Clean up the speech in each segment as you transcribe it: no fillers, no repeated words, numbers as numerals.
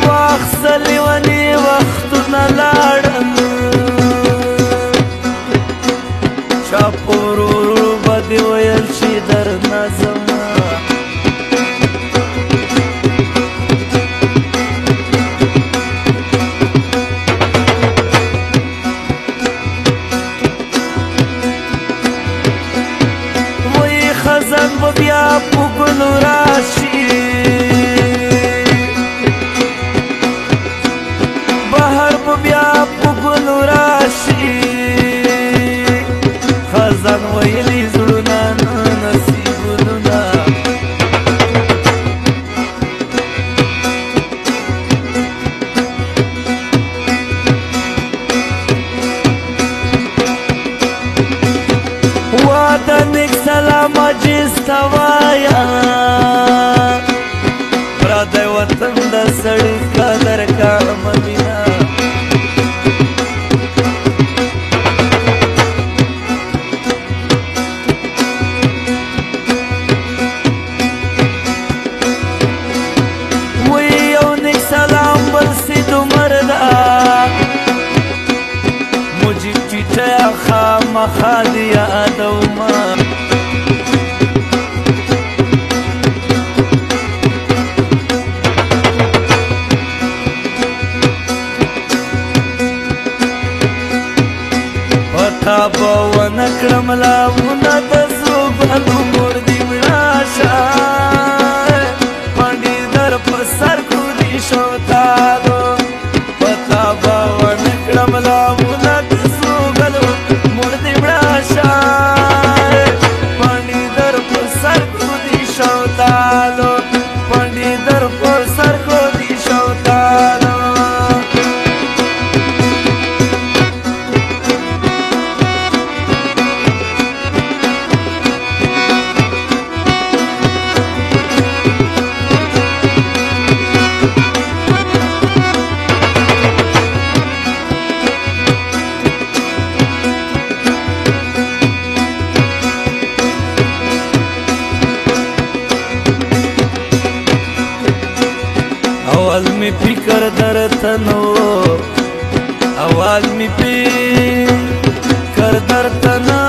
واخسل ونی وختونه لاړل چا پورورو به دې ویل چې درنه زما وایي خزان به بیا په ګلو راشي بهر به بیا په ګلو راشي خزان ویلي زړونه نه نصیبونه واده نیک سلام عجیز ته وایه پردی وطن د سړي قدر کړه مدینه خامخا دې یادومه پتا به ونه کړم لامونه د زوبلو مور دې وړاشه پنډي در په سر کړي شوتالو پتا به ونه کړم لامونه د زوبلو مور دې وړاشه پنډي در په سر کړي شوتالو پنډي در په سر کړي شوتالو اول می فکر درته نو اول می فکر درته نو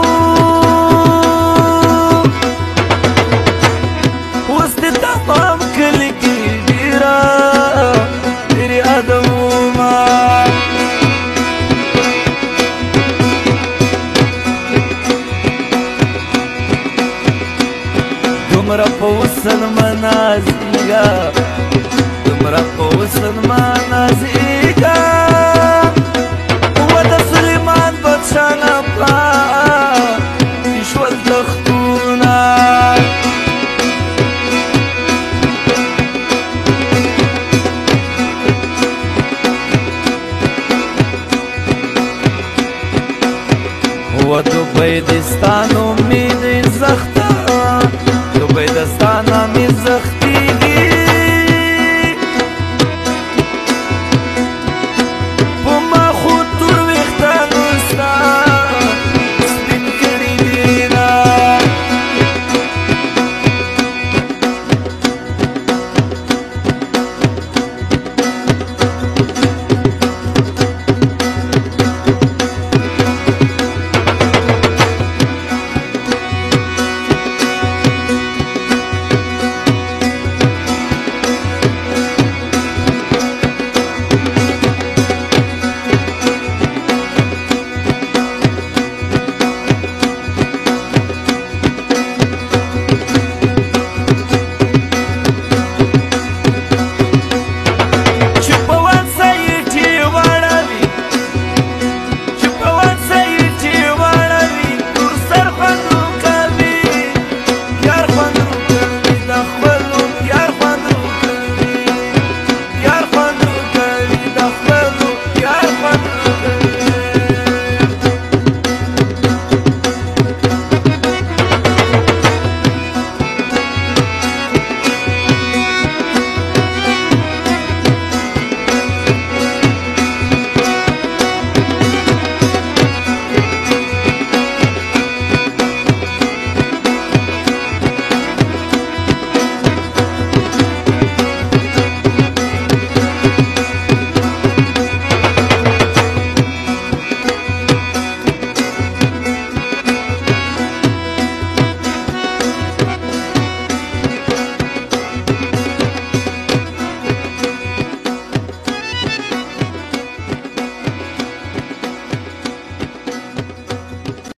اوس دې تمام کلي کې ډېره یادومه دومره په وصل منازیږه دومره په وصل منازیږه